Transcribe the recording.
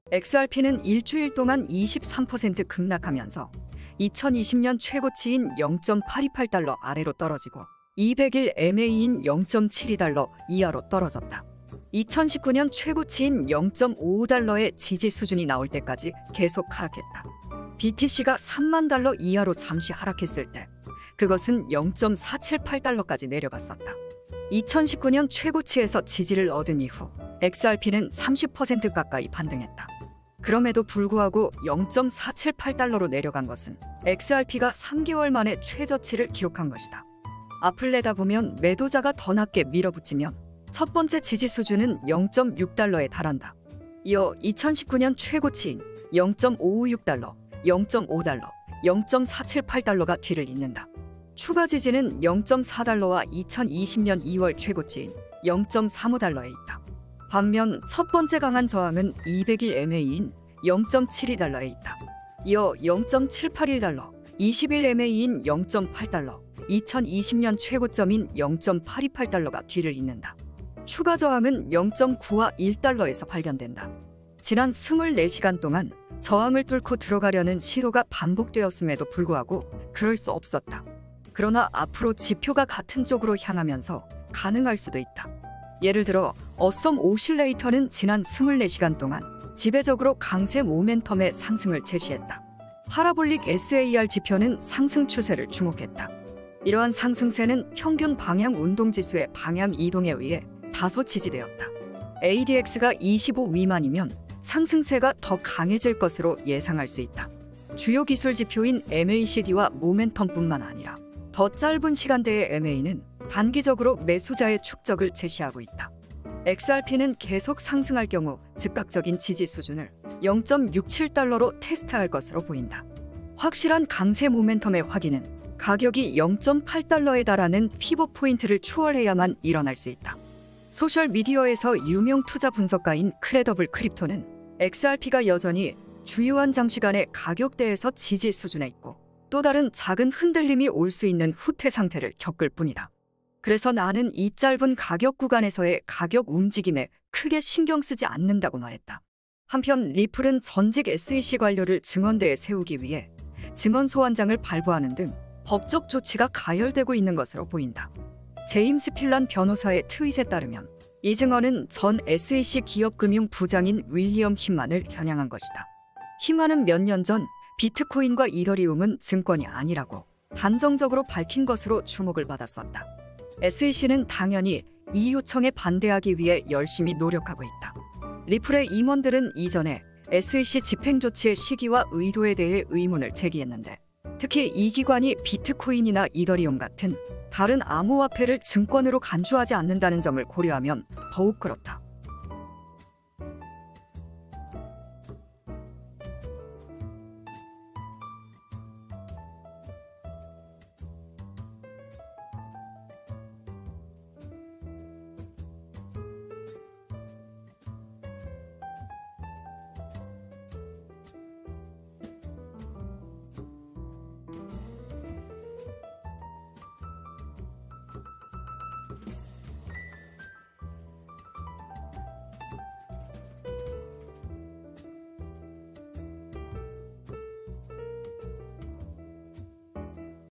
XRP는 일주일 동안 23% 급락하면서 2020년 최고치인 0.828달러 아래로 떨어지고 200일 MA인 0.72달러 이하로 떨어졌다. 2019년 최고치인 0.55달러의 지지 수준이 나올 때까지 계속 하락했다. BTC가 3만 달러 이하로 잠시 하락했을 때 그것은 0.478달러까지 내려갔었다. 2019년 최고치에서 지지를 얻은 이후 XRP는 30% 가까이 반등했다. 그럼에도 불구하고 0.478달러로 내려간 것은 XRP가 3개월 만에 최저치를 기록한 것이다. 앞을 내다보면 매도자가 더 낮게 밀어붙이면 첫 번째 지지 수준은 0.6달러에 달한다. 이어 2019년 최고치인 0.556달러, 0.5달러, 0.478달러가 뒤를 잇는다. 추가 지지는 0.4달러와 2020년 2월 최고치인 0.35달러에 있다. 반면 첫 번째 강한 저항은 200일 MA인 0.72달러에 있다. 이어 0.781달러, 20일 MA인 0.8달러, 2020년 최고점인 0.828달러가 뒤를 잇는다. 추가 저항은 0.9와 1달러에서 발견된다. 지난 24시간 동안 저항을 뚫고 들어가려는 시도가 반복되었음에도 불구하고 그럴 수 없었다. 그러나 앞으로 지표가 같은 쪽으로 향하면서 가능할 수도 있다. 예를 들어 어썸 오실레이터는 지난 24시간 동안 지배적으로 강세 모멘텀의 상승을 제시했다. 파라볼릭 SAR 지표는 상승 추세를 주목했다. 이러한 상승세는 평균 방향 운동지수의 방향 이동에 의해 다소 지지되었다. ADX가 25 미만이면 상승세가 더 강해질 것으로 예상할 수 있다. 주요 기술 지표인 MACD와 모멘텀뿐만 아니라 더 짧은 시간대의 MA는 단기적으로 매수자의 축적을 제시하고 있다. XRP는 계속 상승할 경우 즉각적인 지지 수준을 0.67달러로 테스트할 것으로 보인다. 확실한 강세 모멘텀의 확인은 가격이 0.8달러에 달하는 피벗 포인트를 추월해야만 일어날 수 있다. 소셜미디어에서 유명 투자 분석가인 크레더블 크립토는 XRP가 여전히 주요한 장시간의 가격대에서 지지 수준에 있고 또 다른 작은 흔들림이 올 수 있는 후퇴 상태를 겪을 뿐이다. 그래서 나는 이 짧은 가격 구간에서의 가격 움직임에 크게 신경 쓰지 않는다고 말했다. 한편 리플은 전직 SEC 관료를 증언대에 세우기 위해 증언 소환장을 발부하는 등 법적 조치가 가열되고 있는 것으로 보인다. 제임스 필란 변호사의 트윗에 따르면 이 증언은 전 SEC 기업금융 부장인 윌리엄 힘만을 겨냥한 것이다. 힘만은 몇 년 전 비트코인과 이더리움은 증권이 아니라고 단정적으로 밝힌 것으로 주목을 받았었다. SEC는 당연히 이 요청에 반대하기 위해 열심히 노력하고 있다. 리플의 임원들은 이전에 SEC 집행조치의 시기와 의도에 대해 의문을 제기했는데 특히 이 기관이 비트코인이나 이더리움 같은 다른 암호화폐를 증권으로 간주하지 않는다는 점을 고려하면 더욱 그렇다.